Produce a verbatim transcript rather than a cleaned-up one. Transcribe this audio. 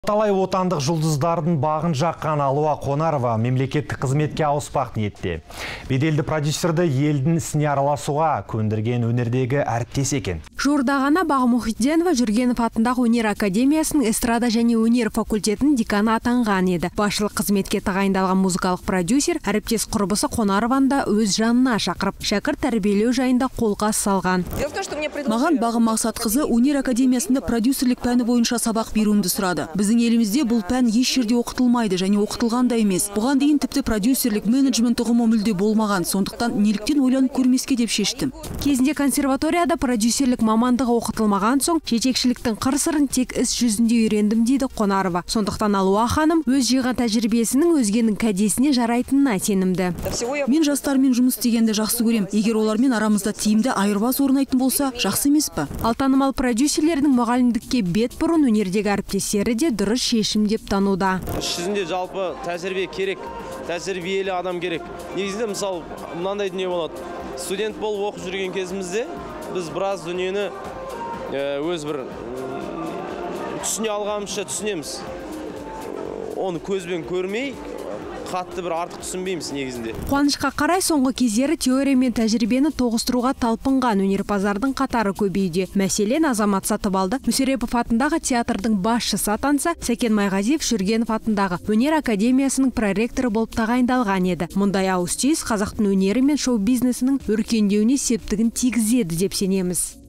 Талай отандық жұлдыздардың бағын жаққан Алуа Қонарова мемлекеттік қызметке ауыспақ ниетте. Беделді продюсерді елдің ісіне араласуға көндірген өнердегі әріптес екен. Жуырда ғана Бағым Мұхитденова Жүргенов атындағы өнер академиясының эстрада және өнер факультетінің деканы атанған еді. Басшылық қызметке тағайындалған музыкалық продюсер әріптес құрбысы Қонарованы да өз жанына шақырып, шәкірт тәрбиелеу жайында қолға салған. Маған Бағым Мақсатқызы өнер академиясында продюсерлік пәні бойынша сабақ беруімді сұрады. Біздің елімізде бұл пән еш жерде оқытылмайды және оқытылған да емес. Бұған дейін тіпті продюсерлік менеджмент ұғымы мүлде болмаған, сондықтан неліктен ойланып көрмеске деп шештім. Кезінде консерваторияда продюсерлік мамандығы оқытылмаған соң, жетекшіліктің қыр-сырын тек іс жүзінде үйрендім дейді Қонарова. Сондықтан Алуа ханым өз жиған тәжірибесінің өзгенің кәдесіне жарайтынына сенімді. Мен жастармен жұмыс істегенді жақсы көрем. Егер олармен арамызда тиімді айырбас орнайтын болса, жақсы емес пе? Ал танымал продюсерлердің мұғалімдікке бет бұрын өнердегі әріптестері де дұрыс шешім деп тануда. Іс жүзінде жалпы тәжірибе керек, тәжірибелі адам керек. Негізінде мысалы мынандай дүние болады. Студент болып оқып жүрген кезімізде біз біраз дүниені өз бір түсіне алғанымызша түсінеміз. Оны көзбен көрмей, қатты бір артық түсінбейміз негізінде. Қуанышқа қарай соңғы кездері теория мен тәжірибені тоғыстыруға талпынған өнерпаздардың қатары көбейді. Мәселен, Азамат Сатыбалды Мүсірепов атындағы театрдың басшысы атанса, Сәкен Майғазиев Жүргенов атындағы өнер академиясының проректоры болып тағайындалған еді. Мұндай ауыс-түйіс қазақтың өнері мен шоу-бизнесінің өркендеуіне септігін тигізеді деп сенеміз.